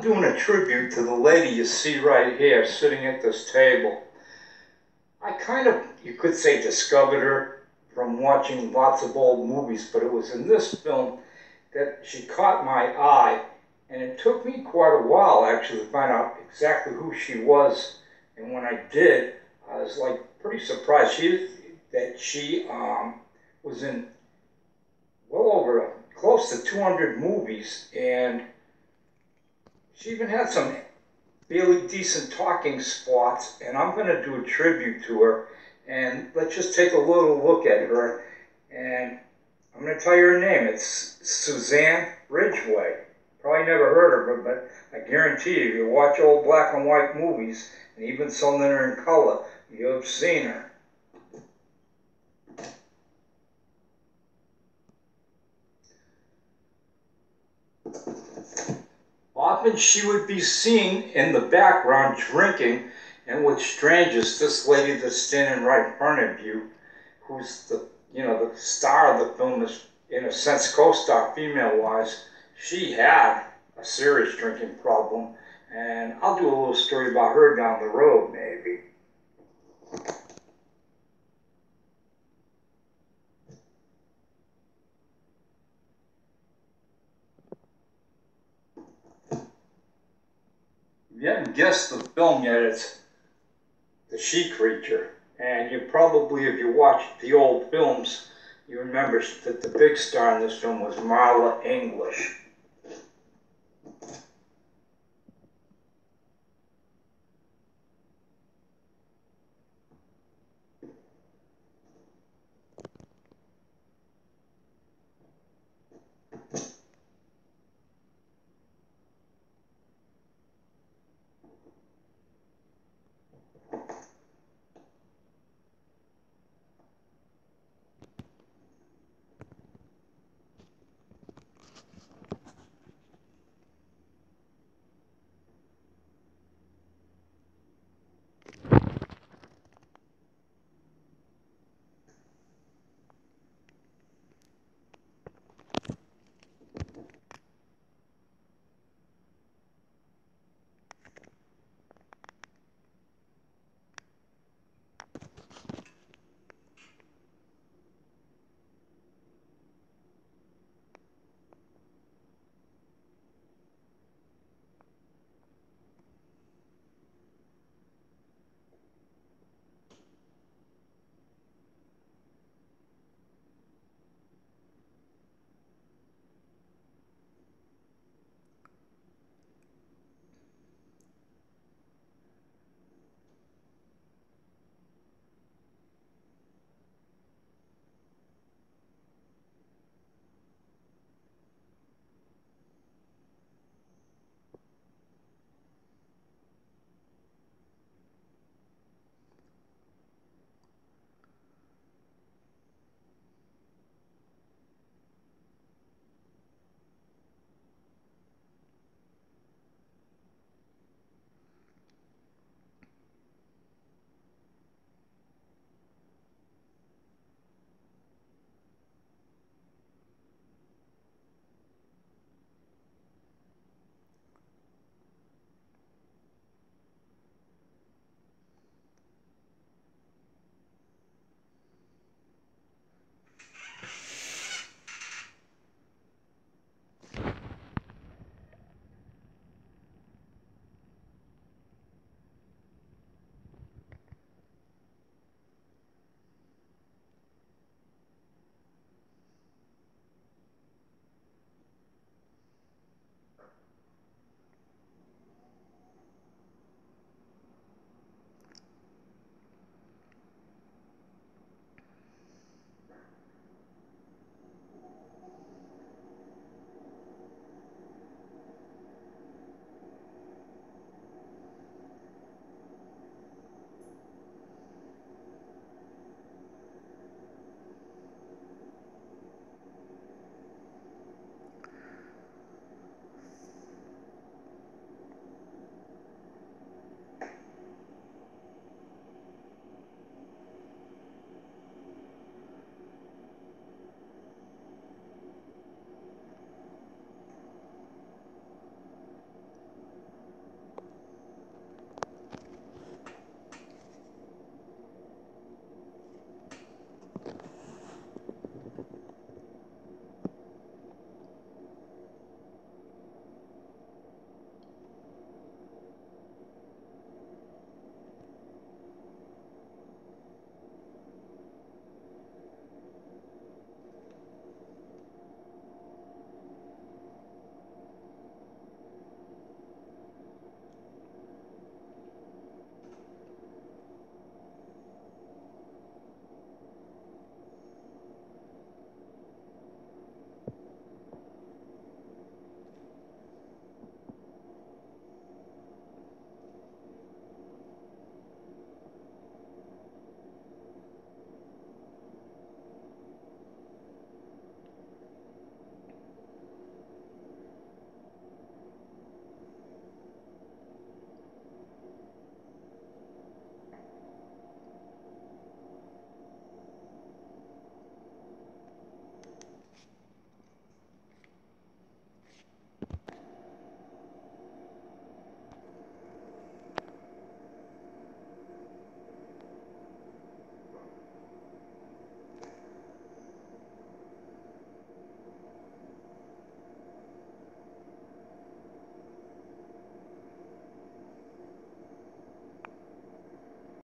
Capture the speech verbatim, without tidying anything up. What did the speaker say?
doing a tribute to the lady you see right here sitting at this table. I kind of, you could say, discovered her from watching lots of old movies, but it was in this film that she caught my eye, and it took me quite a while actually to find out exactly who she was. And when I did, I was like pretty surprised she, that she um, was in well over close to two hundred movies, and she even had some fairly decent talking spots, and I'm going to do a tribute to her. And let's just take a little look at her, and I'm going to tell you her name. It's Suzanne Ridgeway. Probably never heard of her, but I guarantee you, if you watch old black and white movies, and even some that are in color, you've seen her. Often she would be seen in the background drinking and with strangers. This lady that's standing right in front of you, who's the, you know, the star of the film, is in a sense co-star female-wise, she had a serious drinking problem, and I'll do a little story about her down the road, maybe. If you haven't guessed the film yet, it's The She Creature. And you probably, if you watched the old films, you remember that the big star in this film was Marla English.